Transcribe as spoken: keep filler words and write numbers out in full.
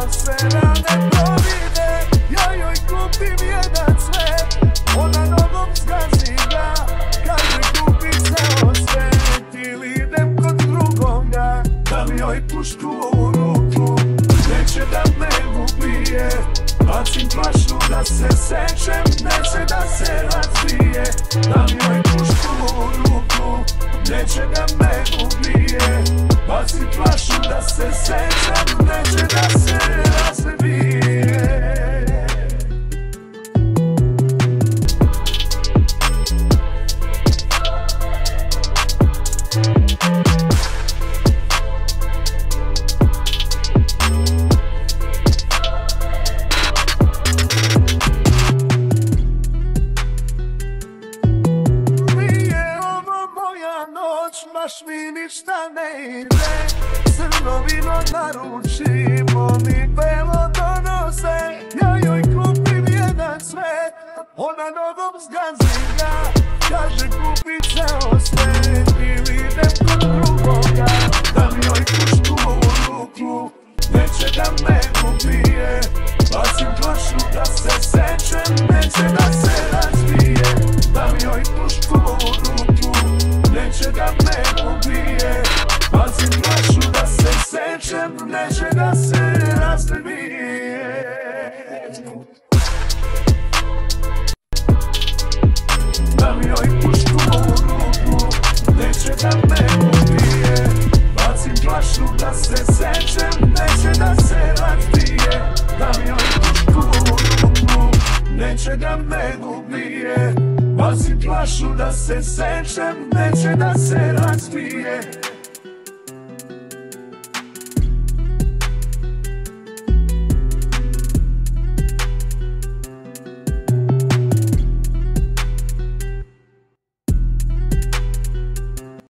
sve rane provide. Ja joj kupim jedan cvet, ona nogom zgazi ga. Kaže kupi ceo svet ili idem kod drugoga. Dam joj pušku u ruku, neće da me ubije. Bacim flašu da se sečem, neće da se razbije. Dam joj pušku u ruku, neće da me ubije. Bacim flašu da se sečem, neće da se razbije. Baš mi ništa ne ide, crno vino naručim, oni belo donose. Ja joj kupim jedan cvet, ona nogom zgazi ga. Kaže kupi ceo svet ili idem kod drugoga. Dam joj pušku u ruku, neće da me ubije. Bacim flašu da se sečem, neće da se razbije. Dam joj pušku u ruku, neće da me ubije. Bacim flašu da se sečem, neće da se razbije. Dam joj pušku u ruku, neće da me ubije. Bacim flašu da se sečem, neće da se razbije. Dam joj pušku u ruku, neće da me ubije. Bacim flašu da se sečem, neće da se razbije.